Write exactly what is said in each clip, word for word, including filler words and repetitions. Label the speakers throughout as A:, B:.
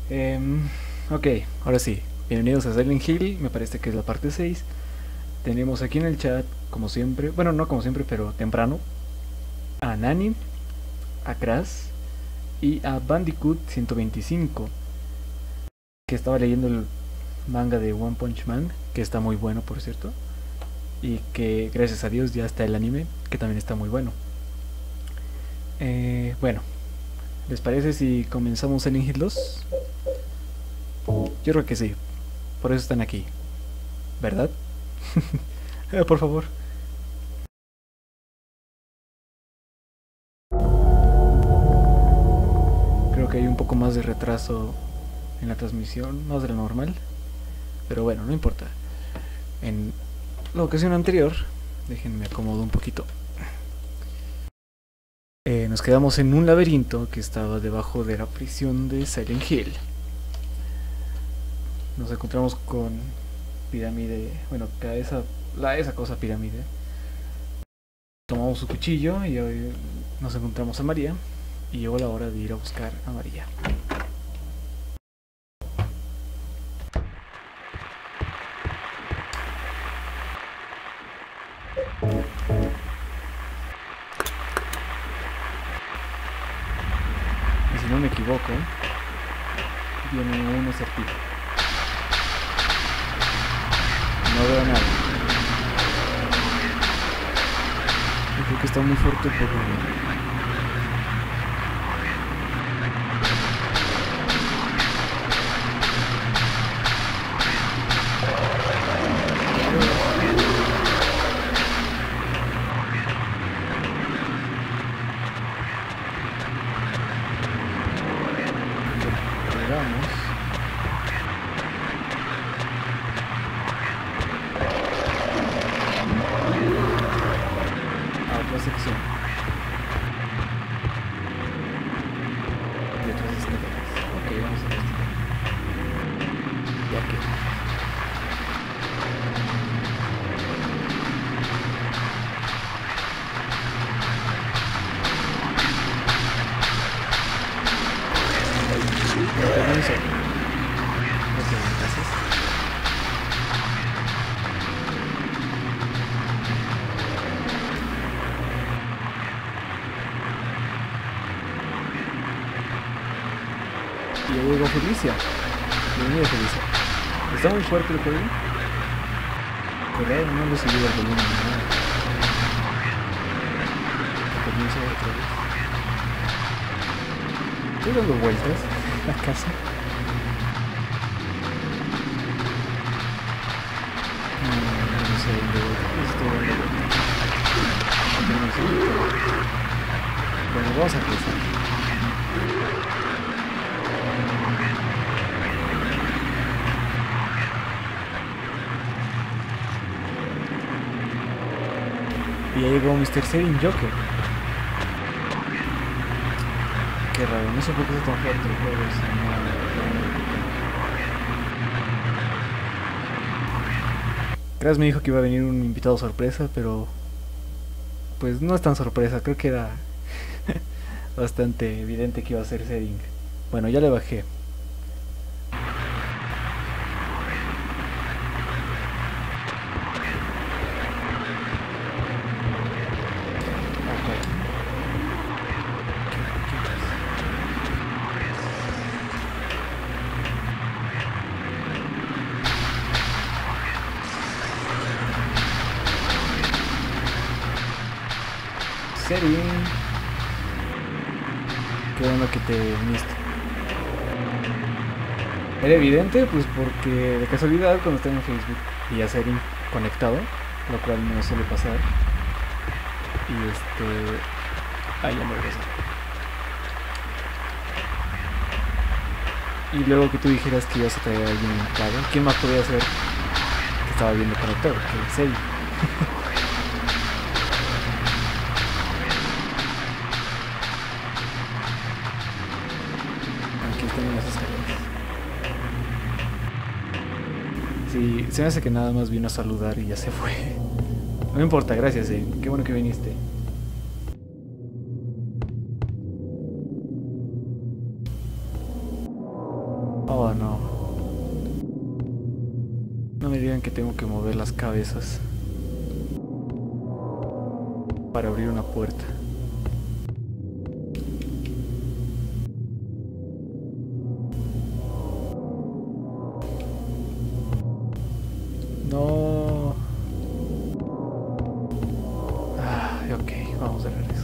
A: Em, ok, ahora sí. Bienvenidos a Silent Hill, me parece que es la parte seis. Tenemos aquí en el chat, como siempre, bueno, no como siempre, pero temprano, a Nani, a Kras y a Bandicoot ciento veinticinco, que estaba leyendo el manga de One Punch Man, que está muy bueno, por cierto, y que gracias a Dios ya está el anime, que también está muy bueno. Eh, bueno, ¿les parece si comenzamos Silent Hill dos? Yo creo que sí, por eso están aquí, ¿verdad? Eh, por favor. Creo que hay un poco más de retraso en la transmisión, más de lo normal. Pero bueno, no importa. En la ocasión anterior, déjenme acomodo un poquito. Eh, nos quedamos en un laberinto que estaba debajo de la prisión de Silent Hill. Nos encontramos con pirámide, bueno, esa, la, esa cosa pirámide. Tomamos su cuchillo y hoy nos encontramos a María. Y llegó la hora de ir a buscar a María. Y si no me equivoco, viene un acertijo. No veo nada. Yo creo que está muy fuerte por lo... sección de otras escaleras. Ok, vamos a investigar. Ya que permiso. Ok, gracias. Y ya llegó Felicia. Bienvenida, Felicia. ¿Está muy fuerte el juego? Cuidado, no le subido el volumen. No. Permiso otra vez. Estoy dando vueltas a casa. No, no sé dónde voy. Estoy dando vueltas. Bueno, vamos a empezar. Y ya llegó mister Serin Joker. Qué raro, no sé por qué está tan fuerte el juego. Kras me dijo que iba a venir un invitado sorpresa, pero pues no es tan sorpresa, creo que era bastante evidente que iba a ser Serin. Bueno, ya le bajé. Serin, qué bueno que te uniste. Era evidente, pues porque de casualidad cuando estaba en Facebook y a Serin conectado, lo cual no suele pasar. Y este... Ahí ya me regresé. Y luego que tú dijeras que ibas a traer a alguien invitado, ¿quién más podría ser que estaba viendo conectado? Que Serin. Sí, se me hace que nada más vino a saludar y ya se fue. No me importa, gracias, eh. Qué bueno que viniste. Oh, no. No me digan que tengo que mover las cabezas para abrir una puerta. No. Ah, ok, vamos de regreso.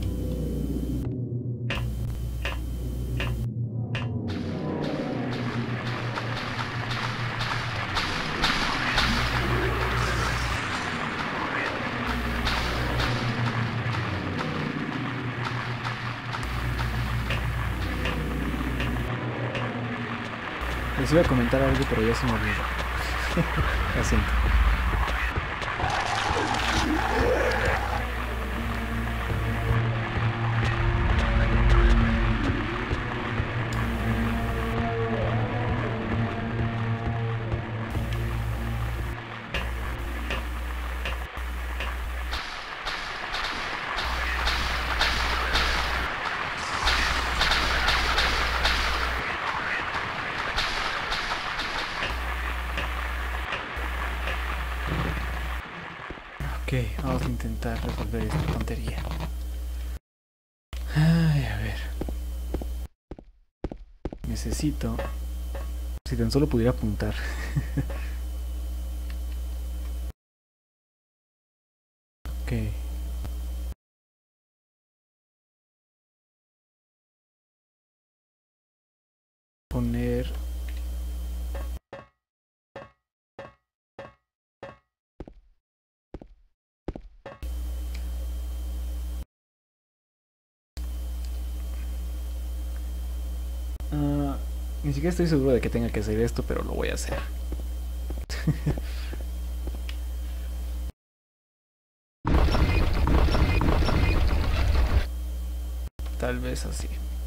A: Les iba a comentar algo, pero ya se me olvidó. Lo siento. Ok, vamos a intentar resolver esta tontería. Ay, a ver. Necesito... Si tan solo pudiera apuntar. Ok. Poner... Uh, ni siquiera estoy seguro de que tenga que hacer esto, pero lo voy a hacer. Tal vez así.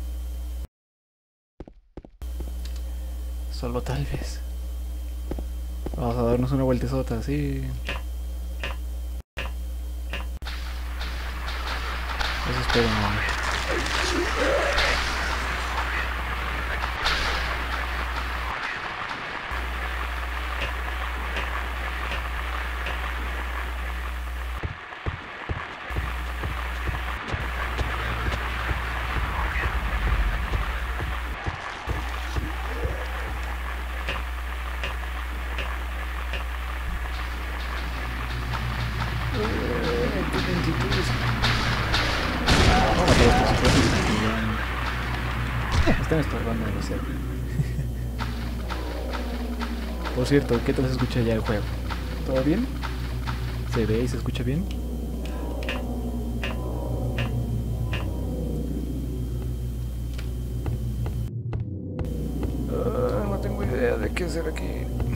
A: Solo tal vez. Vamos a darnos una vueltezota así. Eso espero, no. Están estorbando demasiado. Por cierto, ¿qué tal se escucha ya el juego? ¿Todo bien? ¿Se ve y se escucha bien? Uh, no tengo idea de qué hacer aquí.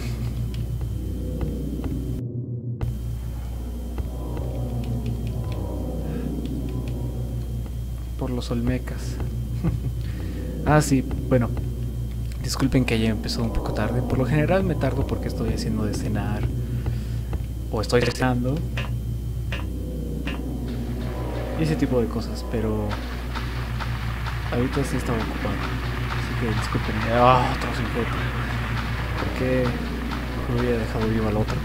A: Por los olmecas. Ah, sí, bueno, disculpen que haya empezado un poco tarde. Por lo general me tardo porque estoy haciendo de cenar o estoy cenando y ese tipo de cosas, pero ahorita sí estaba ocupado, así que disculpenme. Ah, otro sujeto. ¿Por qué no hubiera dejado vivo al otro?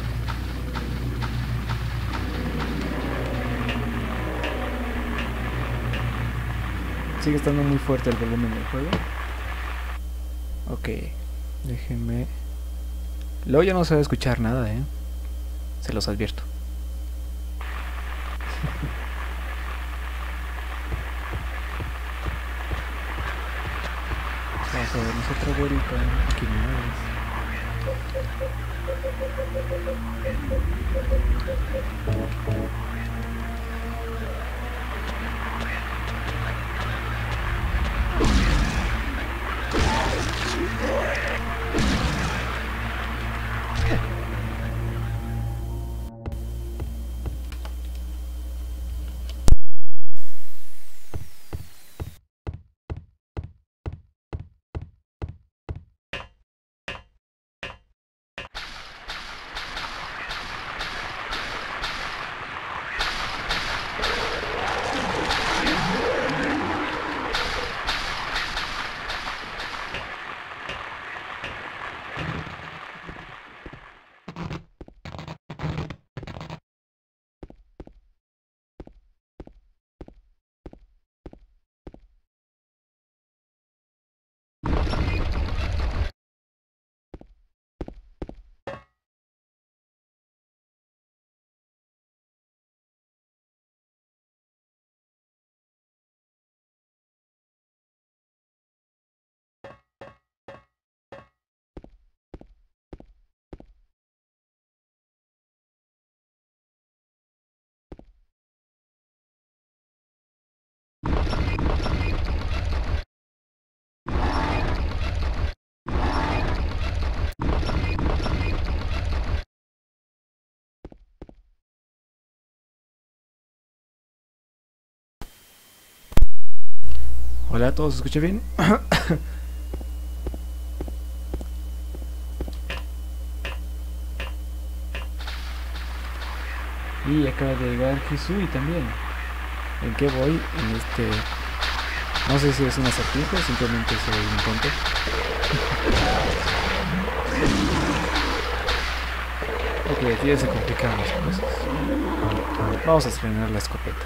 A: Sigue estando muy fuerte el volumen del juego. Ok, déjenme. Luego ya no se va a escuchar nada, eh. Se los advierto. Vamos a darnos otra vuelta. Aquí no es. Hola, ¿todos se escucha bien? Y acaba de llegar Hisui también. ¿En qué voy? En este... No sé si es un acertijo o simplemente es un intento. Ok, aquí ya se complican las cosas. Vamos a estrenar la escopeta.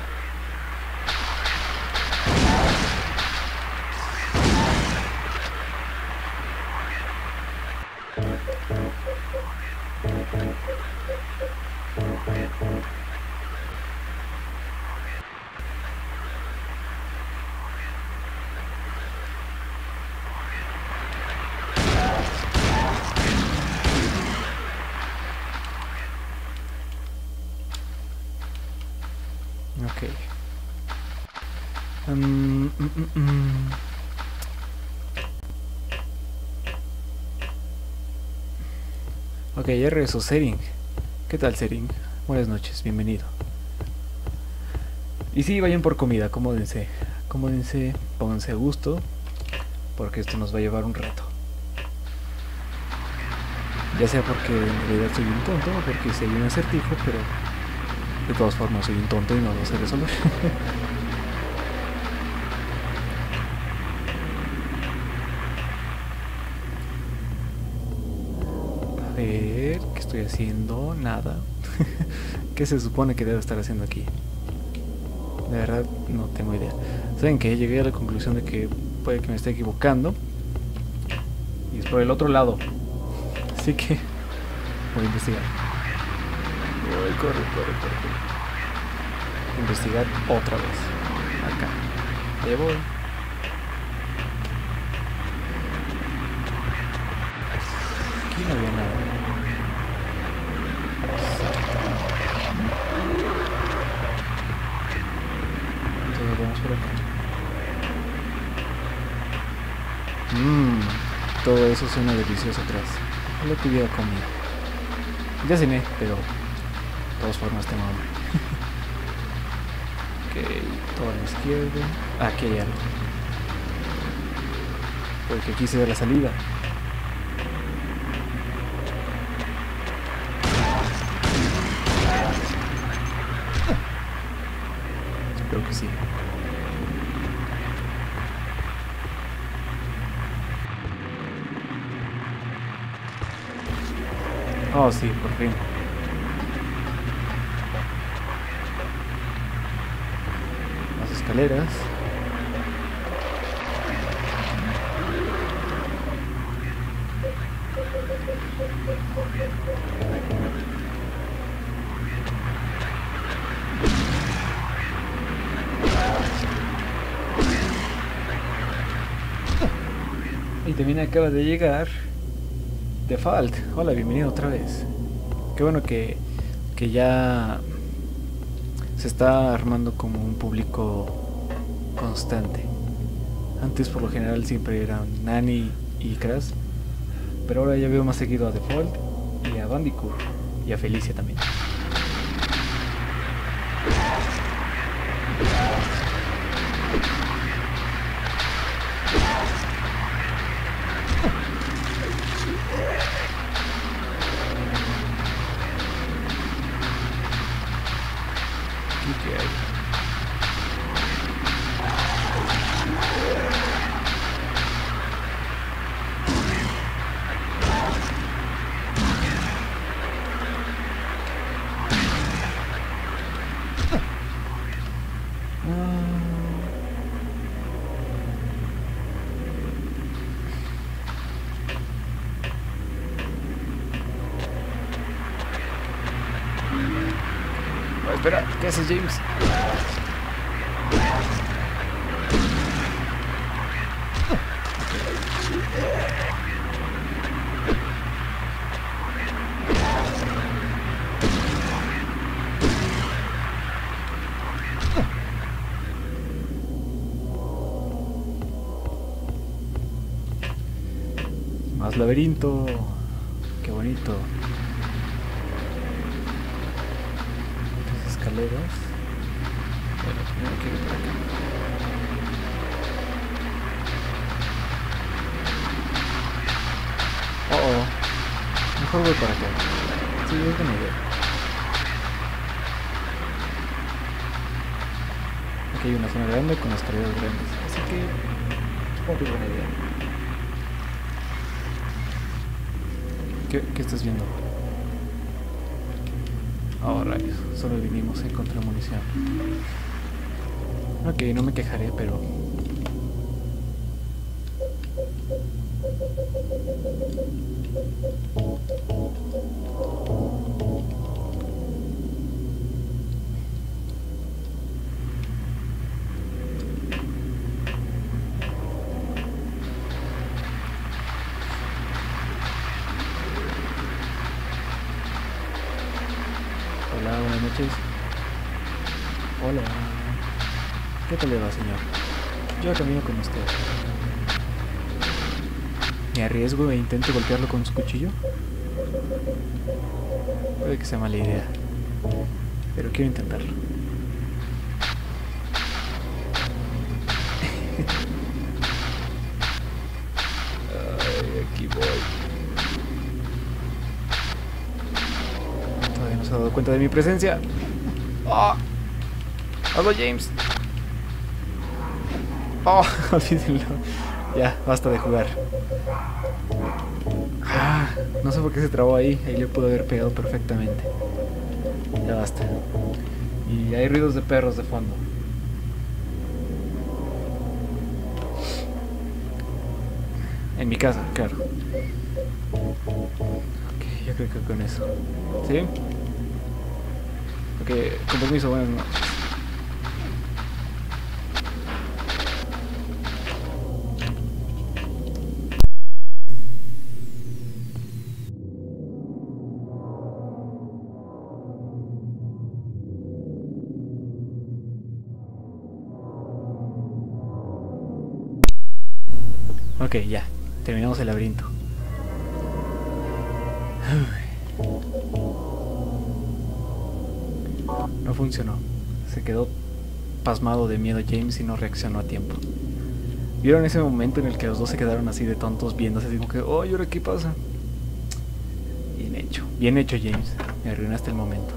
A: Ok. Um, mm, mm, mm. Ok, ya regresó Sering. ¿Qué tal, Sering? Buenas noches, bienvenido. Y sí, vayan por comida, acomódense. Acomódense, pónganse a gusto, porque esto nos va a llevar un rato. Ya sea porque en realidad soy un tonto o porque soy un acertijo, pero de todas formas soy un tonto y no lo sé resolver. A ver, ¿qué estoy haciendo? Nada. ¿Qué se supone que debo estar haciendo aquí? De verdad no tengo idea. ¿Saben qué? Llegué a la conclusión de que puede que me esté equivocando. Y es por el otro lado. Así que voy a investigar. Uy, corre, corre, corre, corre. Investigar otra vez. Acá. Ahí voy. Aquí no había nada. Entonces vamos por acá. Mmm. Todo eso suena delicioso atrás. Lo que hubiera comido. Ya cené, pero de todas formas tengo hambre. Ok, todo a la izquierda. Ah, aquí hay algo. Porque aquí se ve la salida. Espero que sí. Oh, sí, por fin. Las escaleras. Y también acaba de llegar Default. Hola, bienvenido otra vez. Qué bueno que, que ya se está armando como un público constante. Antes por lo general siempre eran Nani y Crash, pero ahora ya veo más seguido a Default y a Bandicoot y a Felicia también. ¿Qué hay? Oh, espera, ¿qué haces, James? Más laberinto. Qué bonito. Las escaleras. Bueno, primero quiero ir por acá. Mejor voy para acá. Sí, es buena idea. Aquí hay una zona grande con escaleras grandes, así que supongo que es buena idea. ¿Qué, qué estás viendo? Oh, rayos, solo vinimos a encontrar munición. Ok, no me quejaré, pero... Hola, buenas noches. Hola. ¿Qué tal le va, señor? Yo camino con usted. ¿Me arriesgo e intento golpearlo con su cuchillo? Puede que sea mala idea, pero quiero intentarlo. Ay, aquí voy. Todavía no se ha dado cuenta de mi presencia. ¡Oh! ¡Hola, James! ¡Oh! Olvídenlo. Ya, basta de jugar. Ah, no sé por qué se trabó ahí. Ahí le pudo haber pegado perfectamente. Ya basta. Y hay ruidos de perros de fondo. En mi casa, claro. Ok, yo creo que con eso. ¿Sí? Ok, con permiso, buenas noches. Ok, ya. Terminamos el laberinto. No funcionó. Se quedó pasmado de miedo James y no reaccionó a tiempo. ¿Vieron ese momento en el que los dos se quedaron así de tontos viéndose? Así como que, oh, ¿y ahora qué pasa? Bien hecho. Bien hecho, James. Me arruinaste el momento.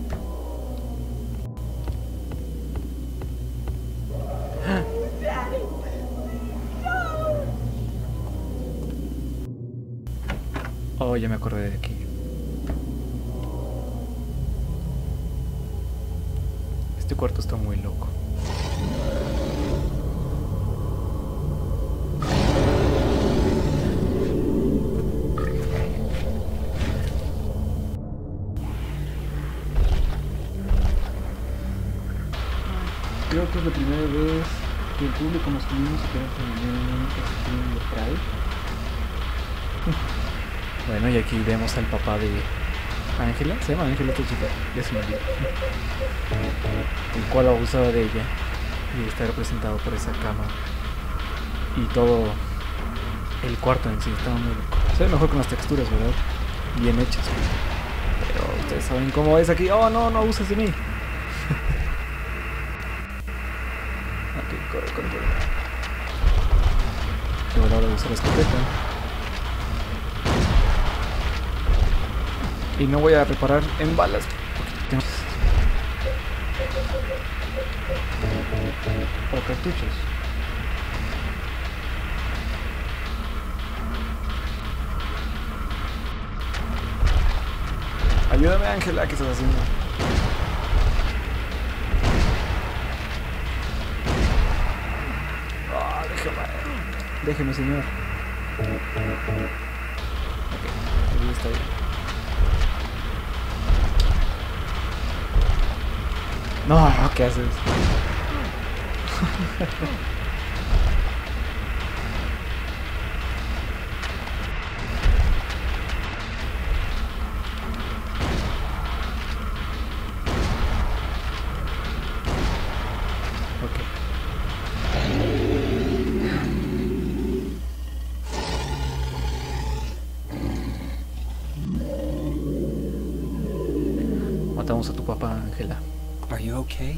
A: Oh, ya me acordé de aquí. Este cuarto está muy loco. Creo que es la primera vez que el público masculino supera femenino en el Pride. Bueno, y aquí vemos al papá de Ángela. ¿Se llama Ángela esta chica? Ya se me olvidó. El cual abusaba de ella. Y está representado por esa cama. Y todo el cuarto en sí está muy loco. Se ve mejor con las texturas, ¿verdad? Bien hechas. Pero ustedes saben cómo es aquí. Oh, no, no abuses de mí. Ok, corre, corre, corre. Llegó la hora de usar la escopeta. Y no voy a reparar en balas. Tengo... O cartuchos. Ayúdame, Ángela, ¿qué estás haciendo? Oh, déjame. Déjeme, señor. Ok, ahí está bien. No, ¿qué haces? Ok. Matamos a tu papá, Ángela.
B: Are you okay?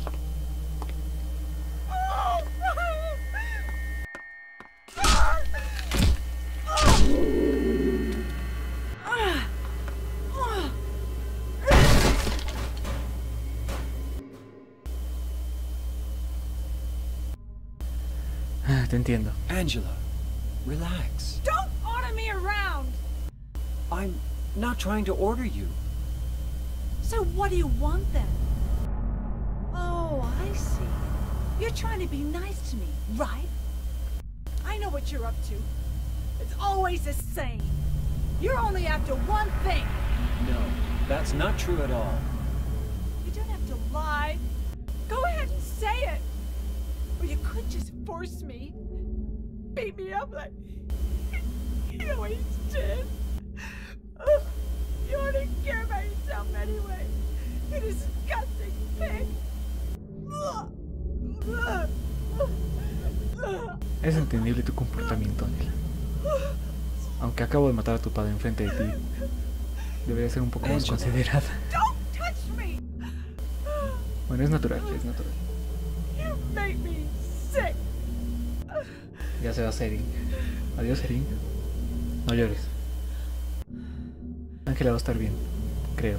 A: entiendo.
B: Angela, relax.
C: Don't order me around!
B: I'm not trying to order you.
C: So what do you want then? Oh, I see. You're trying to be nice to me, right? I know what you're up to. It's always the same. You're only after one thing.
B: No, that's not true at all.
C: You don't have to lie. Go ahead and say it. Or you could just force me. Beat me up like you always did. Ugh, you only care about yourself anyway. You disgusting pig. Ugh. Ugh. Ugh.
A: Es entendible tu comportamiento, Angela. Aunque acabo de matar a tu padre enfrente de ti, debería ser un poco más
B: Angela.
A: considerada.
C: Don't touch me.
A: Bueno, es natural, es natural.
C: You make me sick.
A: Ya se va Seren. Adiós, Seren. No llores. Ángela va a estar bien, creo.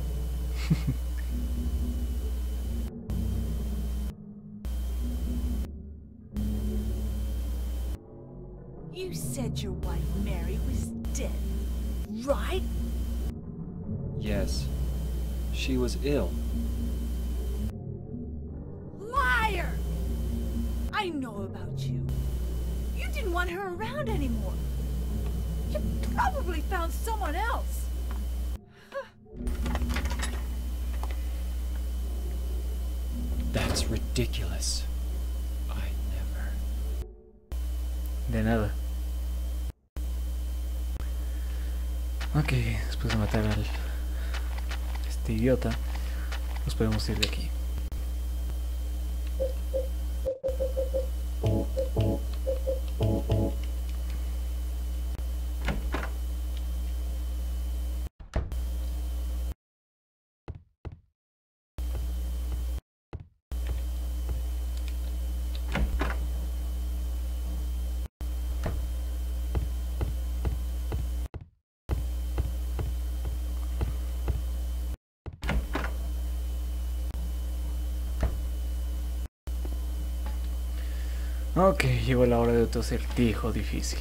C: You said your wife Mary was dead, right?
B: Yes, she was ill.
C: Liar! I know about you. You didn't want her around anymore. You probably found someone else.
B: That's ridiculous. I never...
A: De nada. Ok, después de matar al este idiota, nos podemos ir de aquí. Ok, llegó la hora de otro acertijo difícil.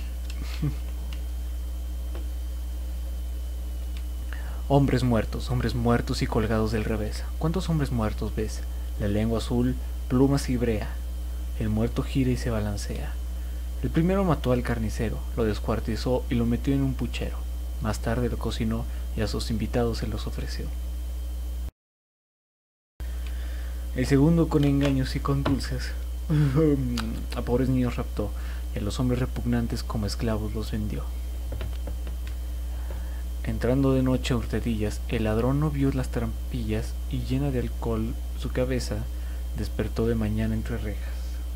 A: Hombres muertos, hombres muertos y colgados del revés. ¿Cuántos hombres muertos ves? La lengua azul, plumas y brea. El muerto gira y se balancea. El primero mató al carnicero, lo descuartizó y lo metió en un puchero. Más tarde lo cocinó y a sus invitados se los ofreció. El segundo con engaños y con dulces a pobres niños raptó y a los hombres repugnantes como esclavos los vendió. Entrando de noche a hurtadillas, el ladrón no vio las trampillas y llena de alcohol su cabeza despertó de mañana entre rejas.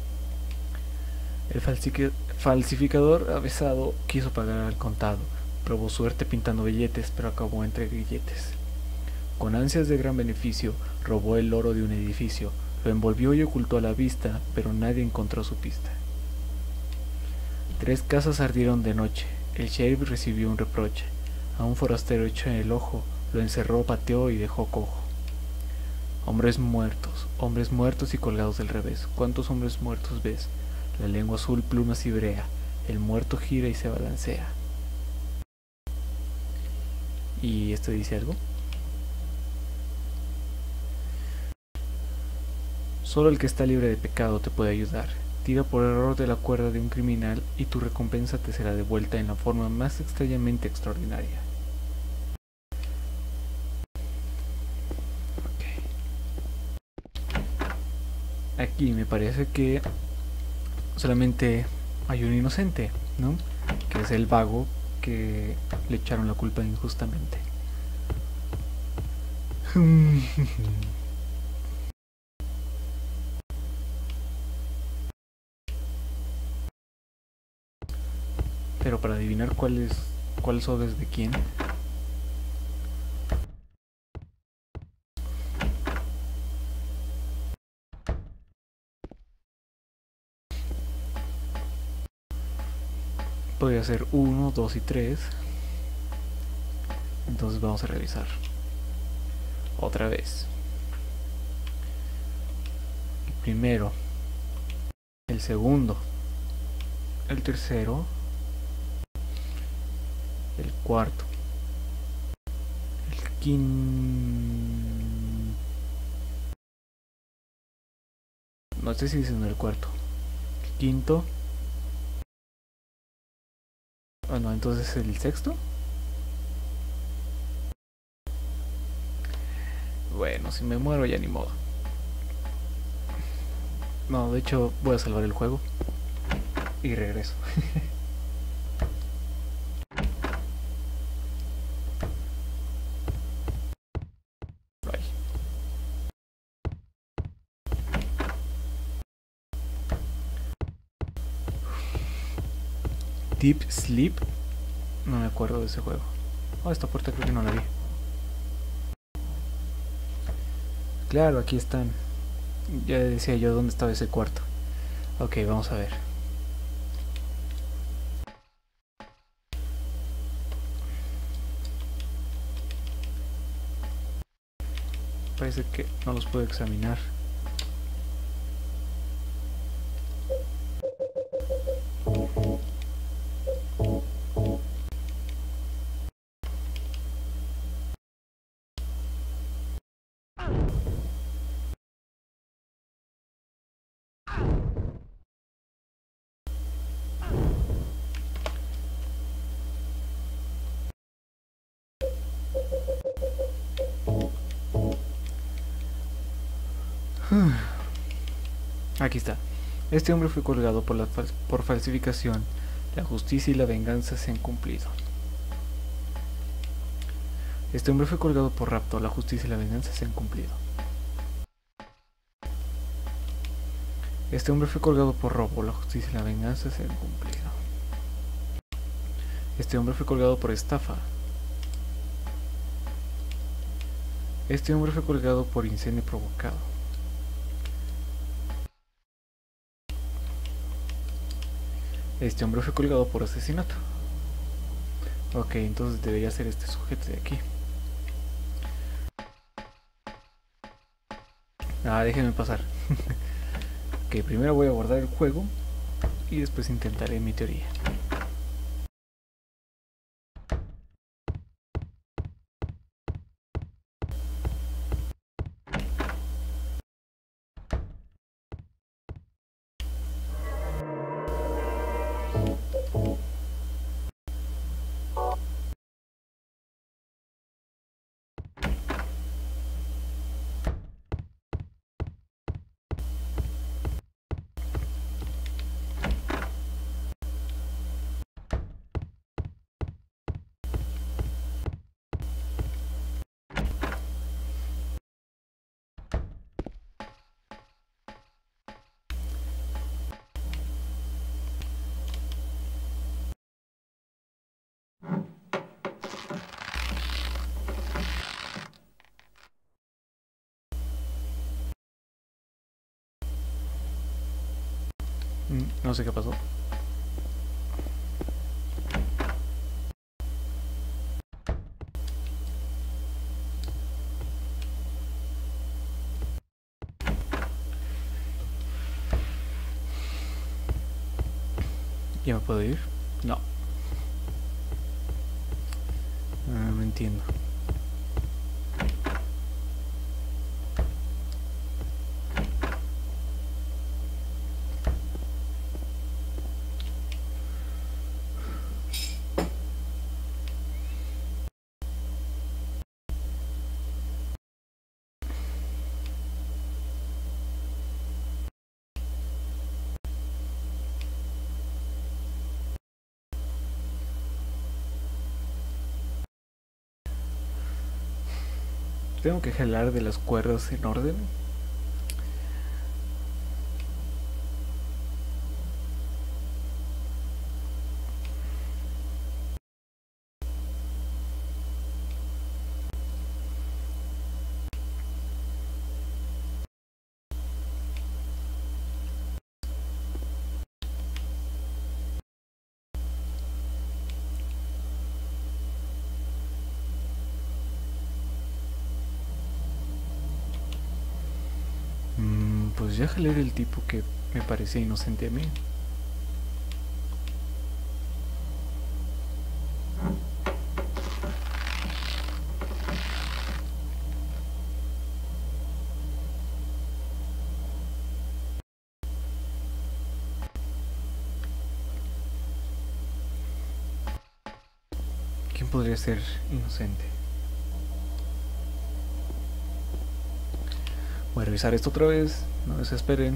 A: El falsificador avesado quiso pagar al contado, probó suerte pintando billetes, pero acabó entre grilletes. Con ansias de gran beneficio, robó el oro de un edificio, lo envolvió y ocultó a la vista, pero nadie encontró su pista. Tres casas ardieron de noche, el sheriff recibió un reproche, a un forastero hecho en el ojo, lo encerró, pateó y dejó cojo. Hombres muertos, hombres muertos y colgados del revés, ¿cuántos hombres muertos ves? La lengua azul, plumas y brea, el muerto gira y se balancea. ¿Y esto dice algo? Solo el que está libre de pecado te puede ayudar. Tira por error de la cuerda de un criminal y tu recompensa te será devuelta en la forma más extrañamente extraordinaria. Okay. Aquí me parece que solamente hay un inocente, ¿no? Que es el vago que le echaron la culpa injustamente. Pero para adivinar cuál es cuál sobes de quién, podría ser uno, dos y tres. Entonces vamos a revisar otra vez. El primero, el segundo, el tercero, el cuarto, el quinto. No sé si dicen el cuarto, el quinto. Bueno, entonces el sexto. Bueno, si me muero ya ni modo. No, de hecho voy a salvar el juego y regreso. Ay. Deep Sleep. No me acuerdo de ese juego. Oh, esta puerta creo que no la vi. Claro, aquí están. Ya decía yo dónde estaba ese cuarto. Ok, vamos a ver. Parece que no los puedo examinar. Aquí está. Este hombre fue colgado por, la fal por falsificación. La justicia y la venganza se han cumplido. Este hombre fue colgado por rapto. La justicia y la venganza se han cumplido. Este hombre fue colgado por robo. La justicia y la venganza se han cumplido. Este hombre fue colgado por estafa. Este hombre fue colgado por incendio provocado. Este hombre fue colgado por asesinato. Ok, entonces debería ser este sujeto de aquí. Ah, déjenme pasar. Ok, primero voy a guardar el juego y después intentaré mi teoría. No sé qué pasó. ¿Ya me puedo ir? No. Ah, no entiendo. Tengo que jalar de las cuerdas en orden. Pues ya jalé del tipo que me parecía inocente a mí. ¿Quién podría ser inocente? Voy a revisar esto otra vez, no desesperen.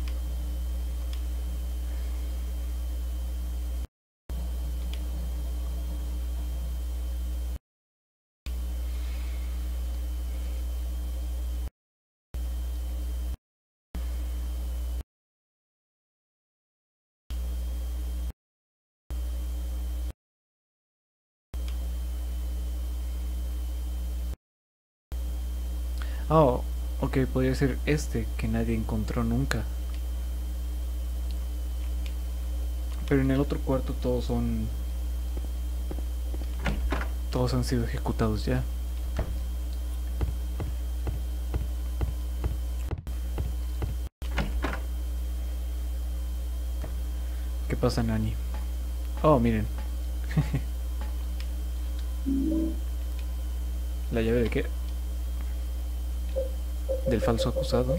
A: Oh, ok, podría ser este que nadie encontró nunca. Pero en el otro cuarto todos son... Todos han sido ejecutados ya. ¿Qué pasa, Nani? Oh, miren. ¿La llave de qué? Del falso acusado.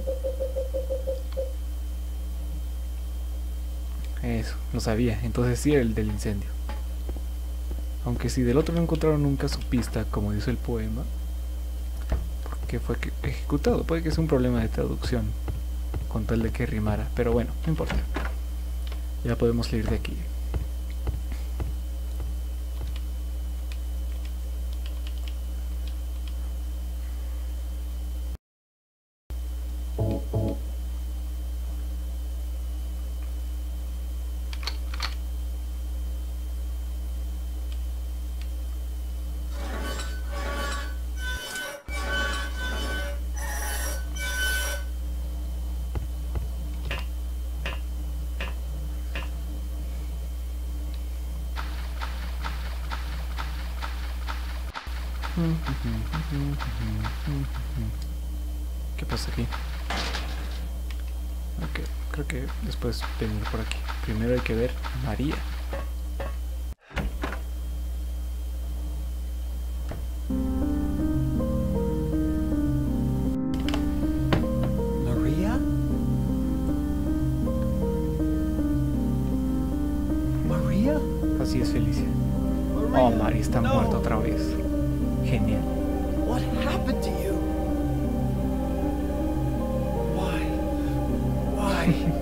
A: Eso, lo sabía. Entonces sí era el del incendio. Aunque si del otro no encontraron nunca su pista, como dice el poema, porque fue ejecutado. Puede que sea un problema de traducción, con tal de que rimara. Pero bueno, no importa. Ya podemos salir de aquí. ¿Qué pasa aquí? Ok, creo que después venir por aquí. Primero hay que ver a María.
B: Maria? Maria?
A: Así es, Felicia. Oh, María está
B: no.
A: muerta otra vez. Genial.
B: What happened to you? Why? Why?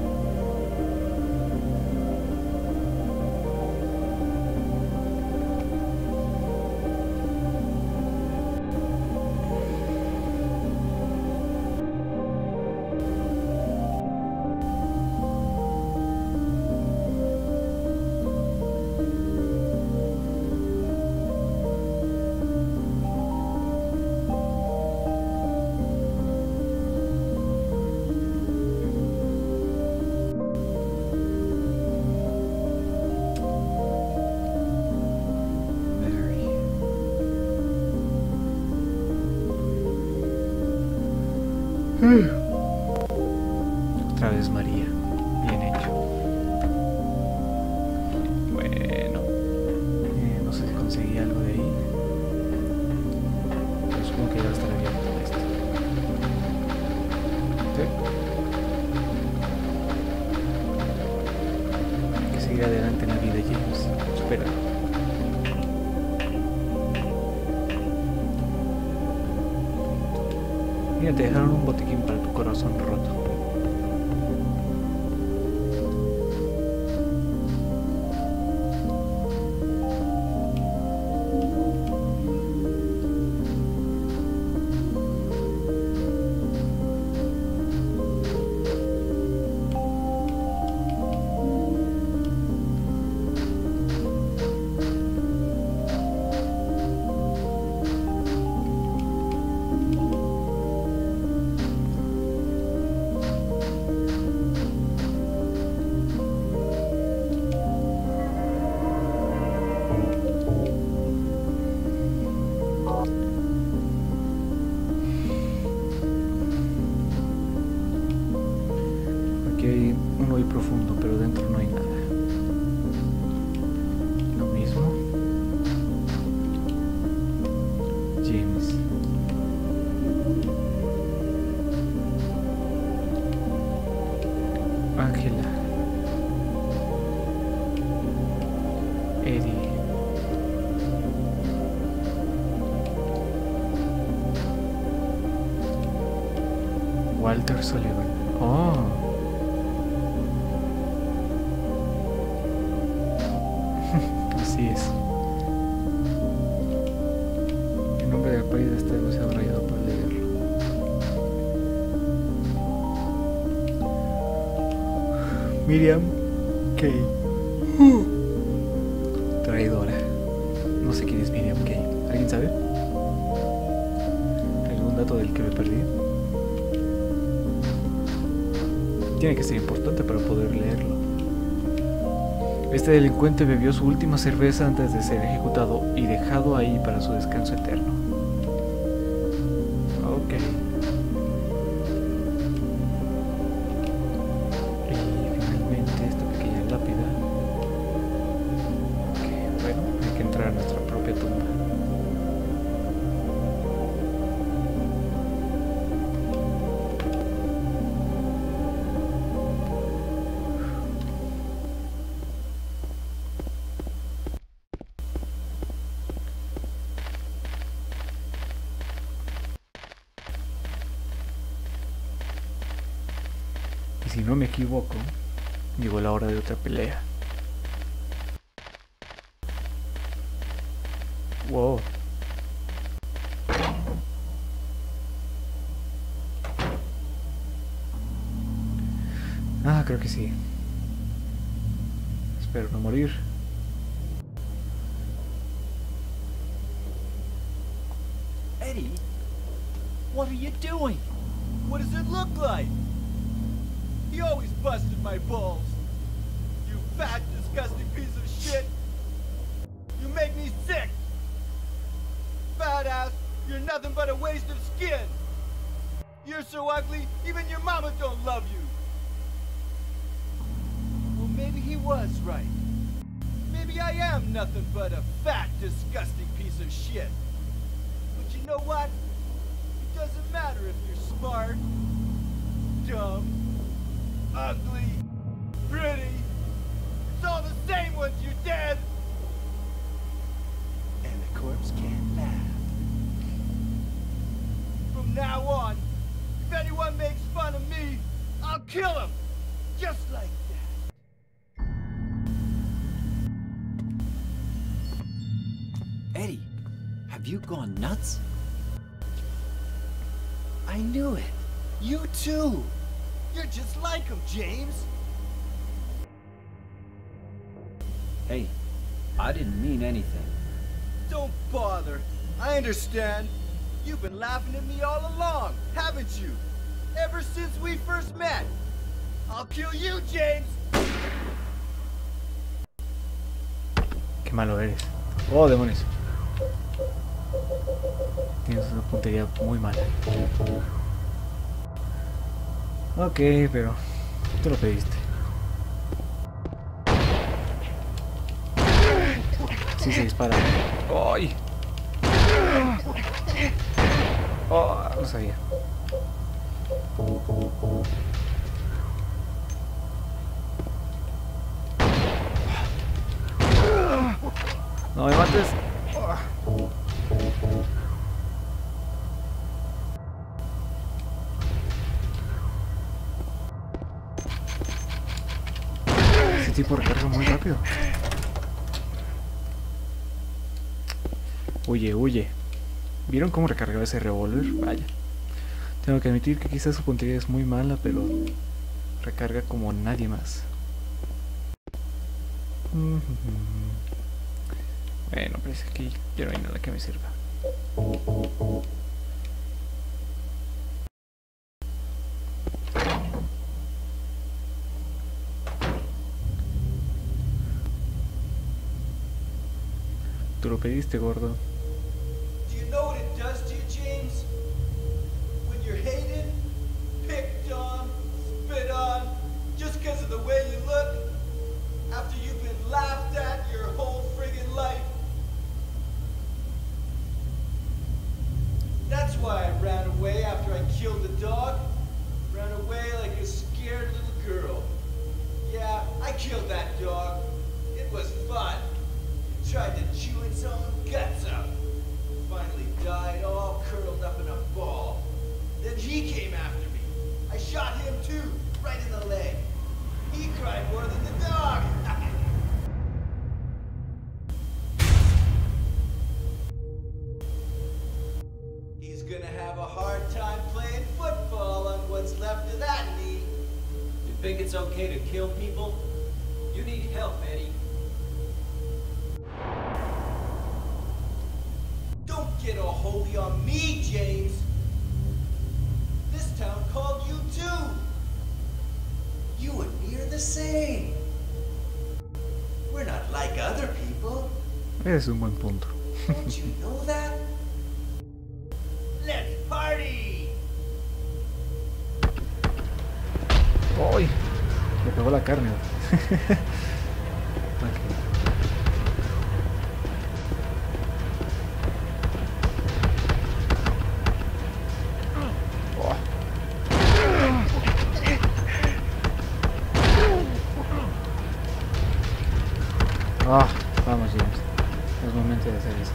B: Mary.
A: Otra vez María. Bien hecho. Bueno. Eh, no sé si conseguí algo de ahí. Pero supongo que ya estará bien todo esto. ¿Sí? Hay que seguir adelante en la vida, James. Espera. Mira, te dejaron un botiquín para tu corazón roto. Walter Sullivan. Oh. Así es. El nombre del país está demasiado rayado para leerlo. Miriam Kay. Traidora. No sé quién es Miriam Kay. ¿Alguien sabe? ¿Algún dato del que me perdí? Tiene que ser importante para poder leerlo. Este delincuente bebió su última cerveza antes de ser ejecutado y dejado ahí para su descanso eterno. Ok. Y finalmente esta pequeña lápida. Ok, bueno, hay que entrar a nuestra propia tumba. Si no me equivoco, llegó la hora de otra pelea. Wow. Ah, creo que sí. Espero no morir.
B: Eddie, what are you doing? What does it look like? He always busted my balls. You fat, disgusting piece of shit. You make me sick. Fat ass, you're nothing but a waste of skin. You're so ugly, even your mama don't love you. Well, maybe he was right. Maybe I am nothing but a fat, disgusting piece of shit. But you know what? It doesn't matter if you're smart, dumb, ugly, pretty. It's all the same once you're dead. And the corpse can't laugh. From now on, if anyone makes fun of me, I'll kill him. Just like that. Eddie, have you gone nuts? I knew it. You too. You're just like him, James. Hey, I didn't mean anything. Don't bother. I understand. You've been laughing at me all along, haven't you? Ever since we first met. I'll kill you, James.
A: Qué malo eres. Oh, demonios. Tienes una puntería muy mala. Ok, pero tú lo pediste. Sí se dispara. ¡Ay! Oh, no sabía. No me mates. Ese tipo recarga muy rápido. Huye, huye. ¿Vieron cómo recargaba ese revólver? Vaya. Tengo que admitir que quizás su puntería es muy mala, pero recarga como nadie más. Bueno, parece que ya no hay nada que me sirva. Tú lo pediste, gordo.
B: Do you know what it does to you, James? When you're hated, picked on, spit on, just because of the way you look, after you've been laughed at your whole friggin' life. That's why I ran away after I killed the dog. Ran away like a scared little girl. Yeah, I killed that dog. It was fun. It tried to chew its own guts up. Finally died all curled up in a ball. Then he came after me. I shot him too, right in the leg. He cried more than the dog. He's gonna have a hard time playing football on what's left of that knee.
D: You think it's okay to kill people? You need help, Eddie.
B: Don't get a holy on me, James. This town called you too. You and me are the same. We're not like other people.
A: Es un buen punto.
B: Don't you know that? Let's party.
A: ¡Ay! Le pegó la carne. Ok. Oh. Ah, vamos, James. Es momento de hacer eso.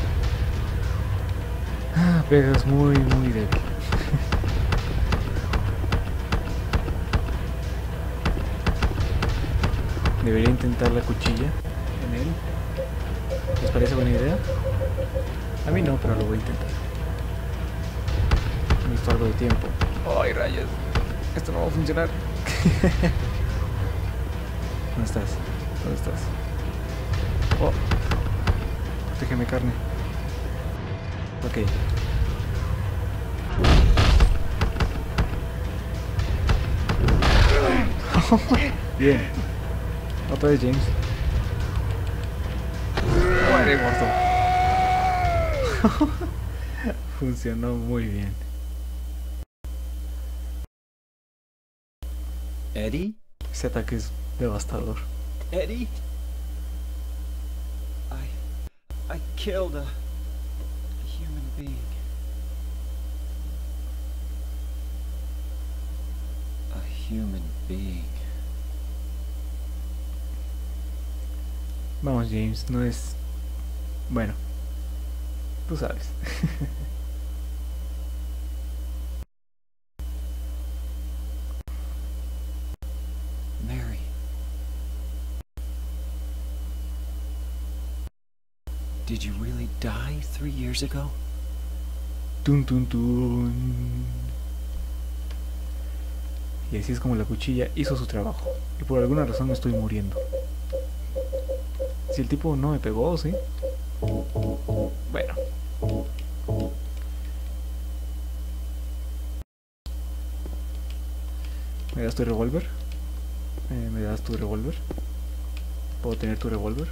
A: Ah, pegas muy, muy débil. Debería intentar la cuchilla en él. ¿Les parece buena idea? A mí no, pero lo voy a intentar. Necesito algo de tiempo. ¡Ay, rayos! Esto no va a funcionar. ¿Dónde estás? ¿Dónde estás? ¡Oh! Protégeme, carne. Ok. Bien. Otra vez James. Muere, muerto. Funcionó muy bien.
D: Eddie?
A: Ese ataque es devastador.
D: Eddie? I... I killed a... a human being. A human being.
A: Vamos, James, no es... Bueno, tú sabes.
D: Mary. Did you really die three years ago?
A: Tun, tun, tun. Y así es como la cuchilla hizo su trabajo. Y por alguna razón me estoy muriendo. Si el tipo no me pegó, ¿sí? Bueno. ¿Me das tu revólver? Eh, ¿Me das tu revólver? ¿Puedo tener tu revólver?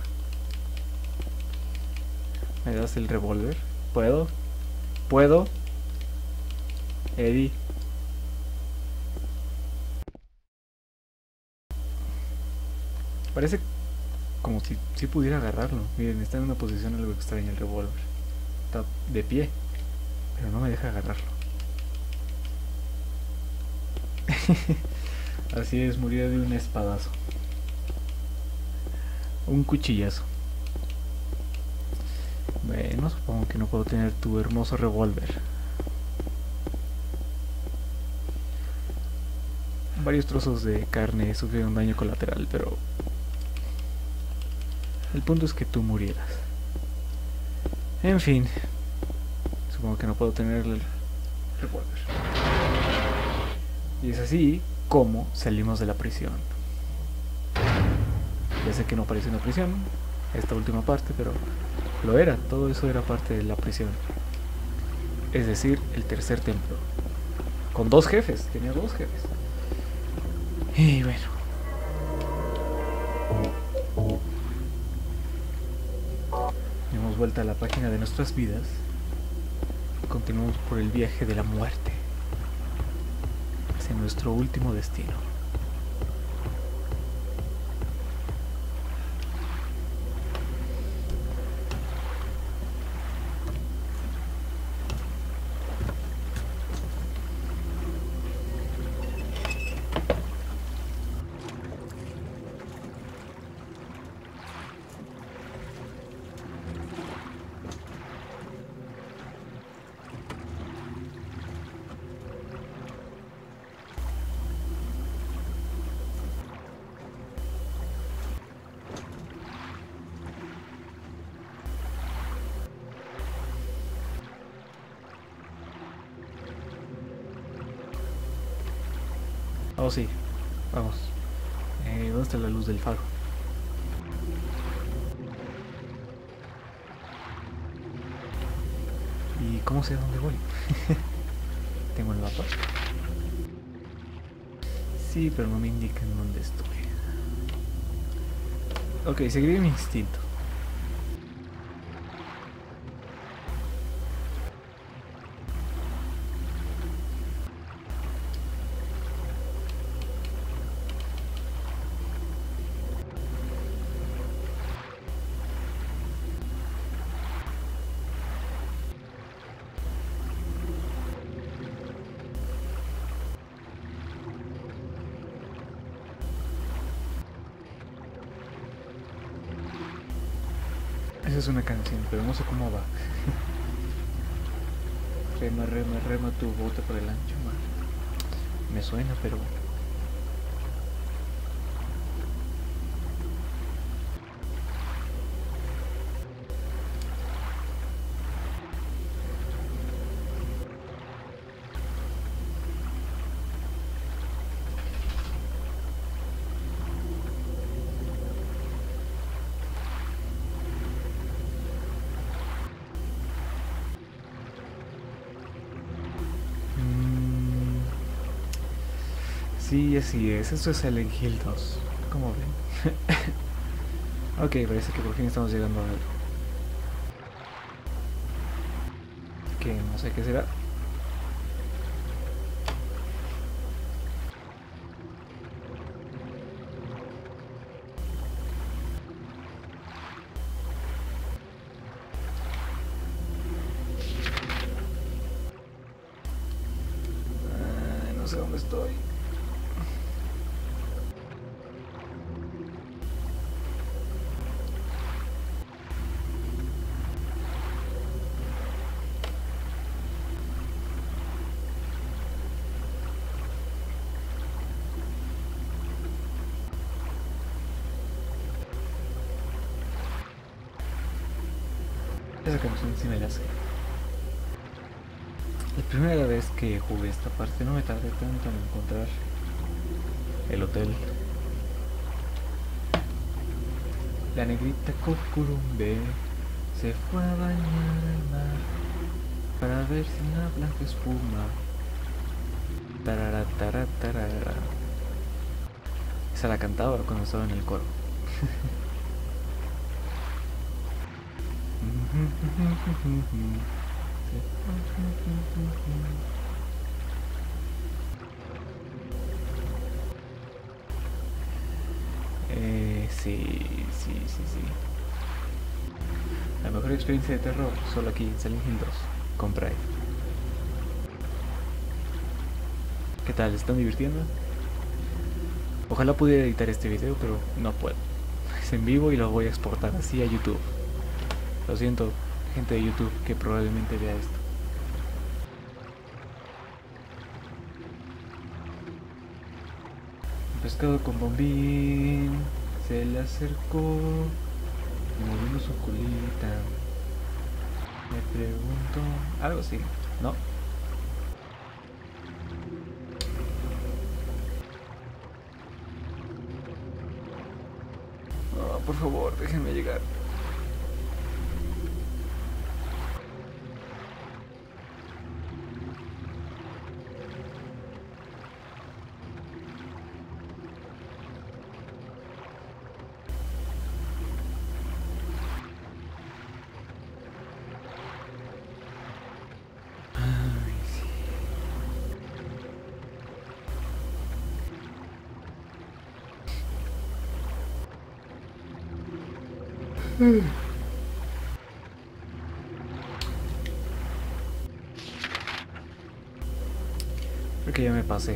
A: ¿Me das el revólver? ¿Puedo? ¿Puedo? Eddie. Parece como si, si pudiera agarrarlo. Miren, está en una posición algo extraña el revólver. Está de pie, pero no me deja agarrarlo. Así es, murió de un espadazo. Un cuchillazo. Bueno, supongo que no puedo tener tu hermoso revólver. Varios trozos de carne sufrieron daño colateral, pero... el punto es que tú murieras. En fin. Supongo que no puedo tener el revólver. Y es así como salimos de la prisión. Ya sé que no parece una prisión, esta última parte, pero lo era. Todo eso era parte de la prisión. Es decir, el tercer templo. Con dos jefes, tenía dos jefes. Y bueno. Damos vuelta a la página de nuestras vidas. Continuamos por el viaje de la muerte hacia nuestro último destino. Oh, sí. Vamos. Eh, ¿Dónde está la luz del faro? ¿Y cómo sé a dónde voy? Tengo el mapa. Sí, pero no me indican dónde estoy. Ok, seguiré mi instinto. Esa es una canción, pero no sé cómo va. Rema, rema, rema tu bota por el ancho mar. Me suena, pero... Sí, así es. Esto es Silent Hill dos. ¿Cómo ven? Ok, parece que por fin estamos llegando a algo. Que no sé qué será. Ay, no sé dónde estoy. Esa canción sí me la sé. La primera vez que jugué esta parte no me tardé tanto en encontrar el hotel. La negrita Cocurumbe se fue a bañar al mar para ver si una blanca espuma. Tarara, tarara, tarara. Esa la cantaba cuando estaba en el coro. Eh, sí, sí, sí, sí. La mejor experiencia de terror solo aquí en Silent Hill dos con Pride. ¿Qué tal? ¿Están divirtiendo? Ojalá pudiera editar este video, pero no puedo. Es en vivo y lo voy a exportar así a YouTube. Lo siento, gente de YouTube que probablemente vea esto. Un pescado con bombín se le acercó, moviendo su colita. Me pregunto... algo así, ¿no? Oh, por favor, déjenme llegar. Ay, sí. Creo que ya me pasé.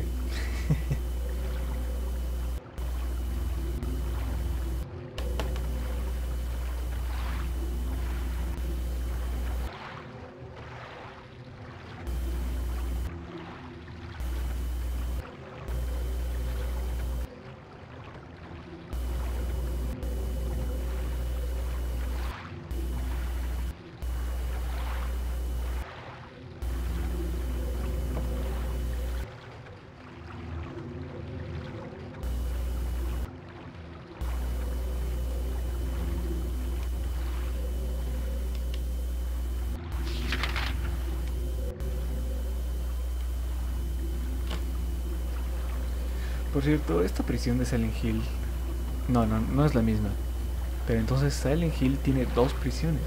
A: Por cierto, esta prisión de Silent Hill... No, no, no es la misma. Pero entonces Silent Hill tiene dos prisiones.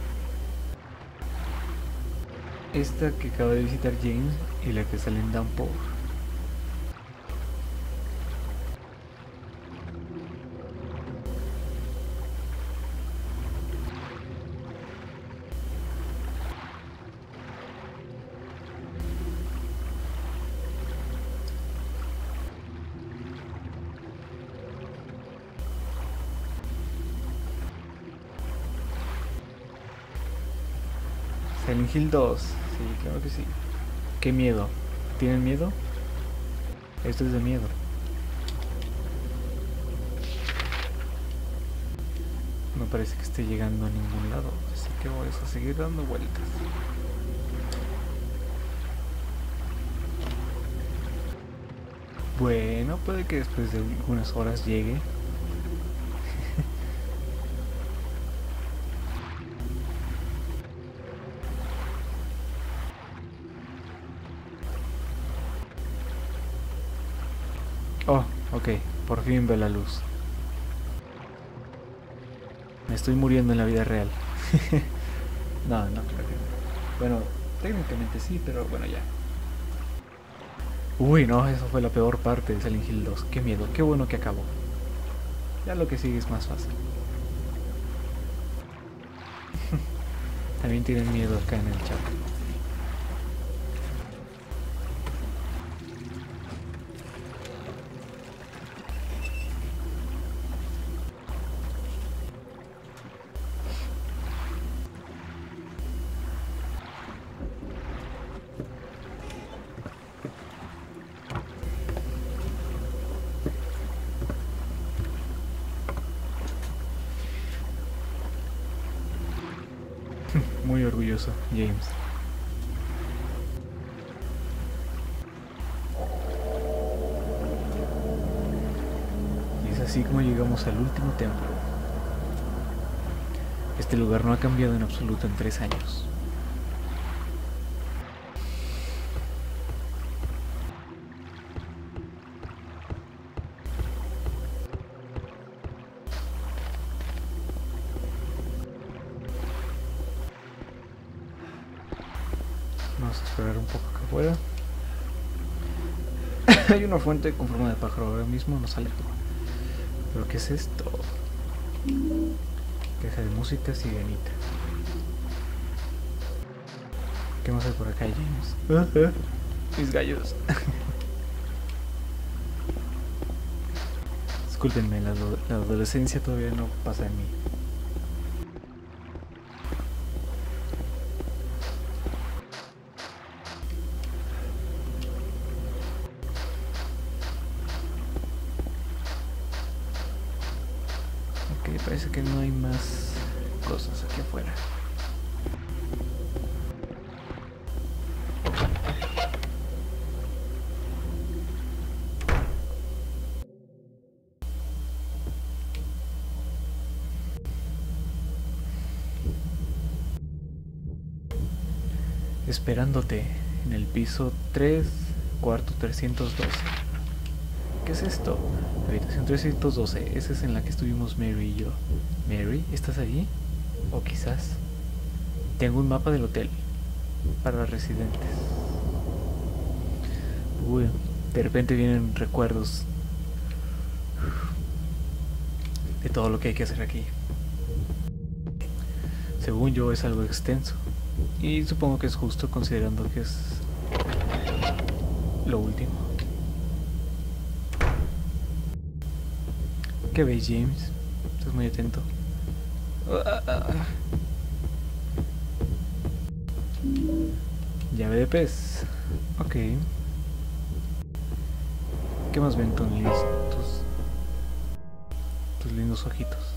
A: Esta que acaba de visitar James y la que sale en Downpour. Silent Hill dos, sí, claro que sí. Qué miedo. ¿Tienen miedo? Esto es de miedo. No parece que esté llegando a ningún lado, así que voy a seguir dando vueltas. Bueno, puede que después de algunas horas llegue. Oh, ok, por fin ve la luz. Me estoy muriendo en la vida real. No, no, creo que no. Bueno, técnicamente sí, pero bueno, ya. Uy, no, eso fue la peor parte de Silent Hill dos. Qué miedo, qué bueno que acabó. Ya lo que sigue es más fácil. También tienen miedo acá en el chat. Muy orgulloso, James. Y es así como llegamos al último templo. Este lugar no ha cambiado en absoluto en tres años. Vamos a esperar un poco acá afuera. Hay una fuente con forma de pájaro ahora mismo, nos sale todo. ¿Pero qué es esto? Caja de música sirenita. ¿Qué más hay por acá, James? Mis gallos. Discúlpenme, la, la adolescencia todavía no pasa en mí. Ok, parece que no hay más cosas aquí afuera. Esperándote en el piso tres, cuarto trescientos doce. ¿Qué es esto? Habitación trescientos doce, esa es en la que estuvimos Mary y yo. Mary, ¿estás allí? O quizás... Tengo un mapa del hotel para residentes. Uy, de repente vienen recuerdos de todo lo que hay que hacer aquí. Según yo es algo extenso. Y supongo que es justo considerando que es lo último. ¿Qué ves, James? Estás muy atento. Llave de pez. Ok. ¿Qué más ven tus, tus, tus lindos ojitos?